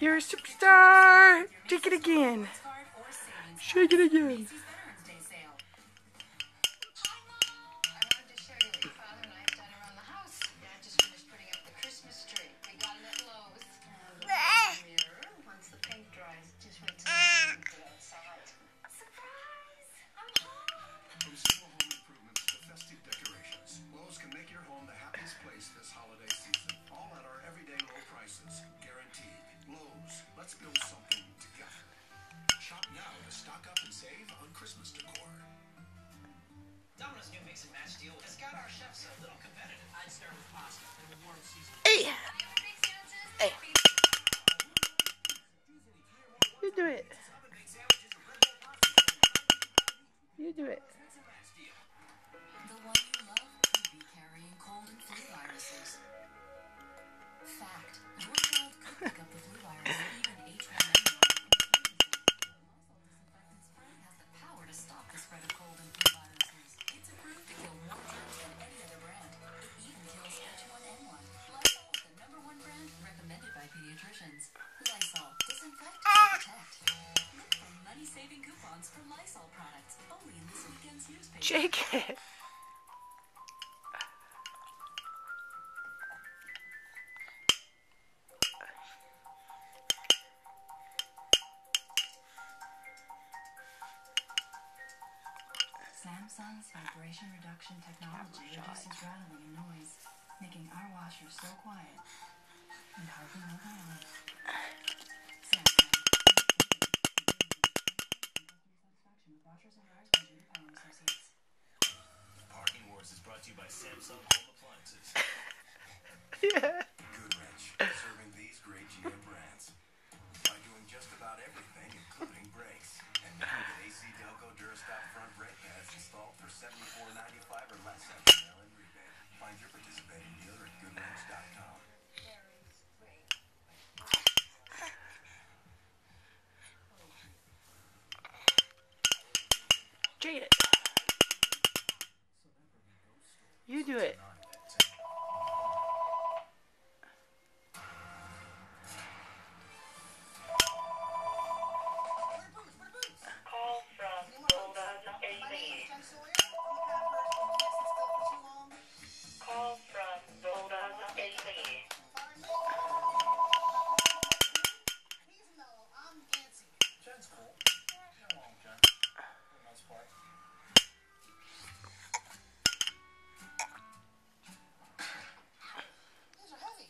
You're a superstar. Shake it again. Shake it again. Let's build something together. Shop now to stock up and save on Christmas decor. Domino's new mix and match deal has got our chefs a little competitive. I'd start with pasta and the warm season. Hey! Hey! You do it. You do it. The one you love could be carrying cold and flu viruses. Fact. Your child could pick up the flu virus, even H1N1. Lysol disinfectant spray has the power to stop the spread of cold and flu viruses. It's approved to kill more germs than any other brand. It even kills H1N1. Lysol is the #1 brand recommended by pediatricians. Lysol. Disinfect. Protect. Look for money-saving coupons for Lysol products. Only in this weekend's newspaper. Shake it. Samsung's vibration reduction technology reduces rattling and noise, making our washer so quiet and hardly know the noise. Samsung. Satisfaction with washers and dryers by Judy Power Associates. Parking Wars is brought to you by Samsung Home Appliances. Yeah. Goodwrench, serving these great GM brands by doing just about everything, including brakes. And now get AC Delco Durastop front brake pads installed for $74.95 or less after mail-in rebate. Find your participating dealer at Goodwrench.com. Jade it. You do it. Call from Bulldogs AC. Call from Bulldogs AC. Jen's cool. Get along, Jen. For the most part. These are heavy.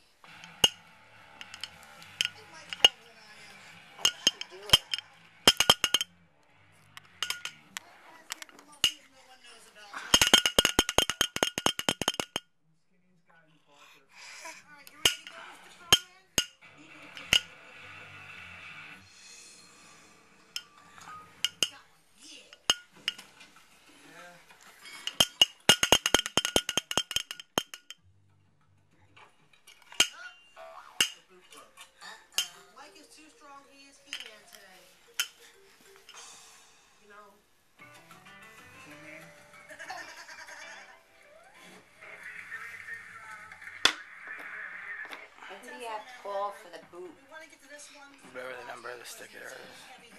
It might fall when I do it. No one knows about it. All right, you ready to go, Mr. Strongman? Got one. Yeah. Mike is too strong. He is He-Man today. You know. When did he have to call for the boot? We want to get to this one. Whatever the number of the sticker is. Heavy